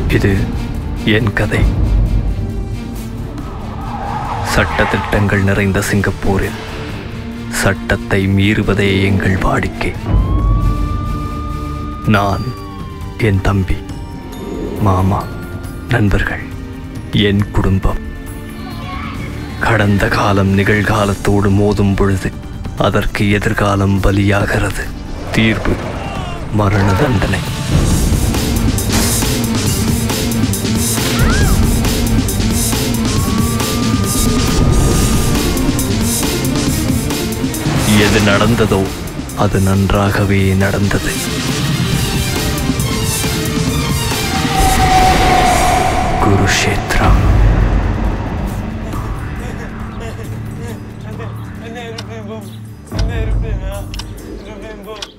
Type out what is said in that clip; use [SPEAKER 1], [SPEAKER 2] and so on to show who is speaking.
[SPEAKER 1] இது என் கதை. சட்டதிட்டங்கள் நிறைந்த சிங்கப்பூரில் சட்டத்தை மீறுவதே எங்கள் வாடிக்கை. நான், என் தம்பி, மாமா, நண்பர்கள், என் குடும்பம். கடந்த காலம் நிகழ்காலத்தோடு மோதும் பொழுது அதற்கு எதிர்காலம் பலியாகிறது. தீர்ப்பு மரண தண்டனை. எது நடந்ததோ அது நன்றாகவே நடந்தது. குருஷேத்ரம்.
[SPEAKER 2] Ano yung bimbo?